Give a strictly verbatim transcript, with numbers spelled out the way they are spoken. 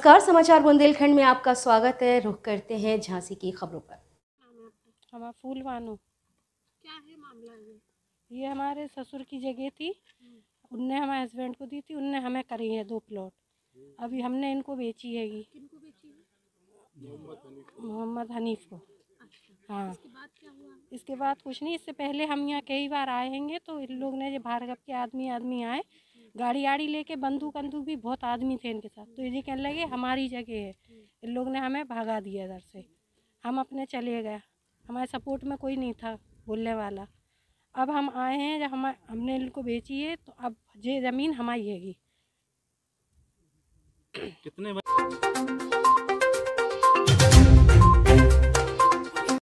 नमस्कार, समाचार बुंदेलखंड में आपका स्वागत है। रुख करते हैं झांसी की खबरों पर। हमारा फूल बानो क्या है मामला ये? ये हमारे ससुर की जगह थी, उनने हमारे हस्बैंड को दी थी, उनने हमें करी है दो प्लॉट। अभी हमने इनको बेची हैगी। किनको बेची है? मोहम्मद हनीफ को। अच्छा। हाँ, इसके बाद क्या हुआ? इसके बाद कुछ नहीं। इससे पहले हम यहाँ कई बार आए हैंगे तो इन लोग ने, जो भार्गव के आदमी आदमी आए, गाड़ी आड़ी लेके, बंदूक बंदूक भी बहुत आदमी थे इनके साथ, तो ये कहने लगे हमारी जगह है। इन लोग ने हमें भगा दिया इधर से, हम अपने चले गए। हमारे सपोर्ट में कोई नहीं था बोलने वाला। अब हम आए हैं, जब हम हमने इनको बेची है तो अब ये ज़मीन हमारी हैगी। कितने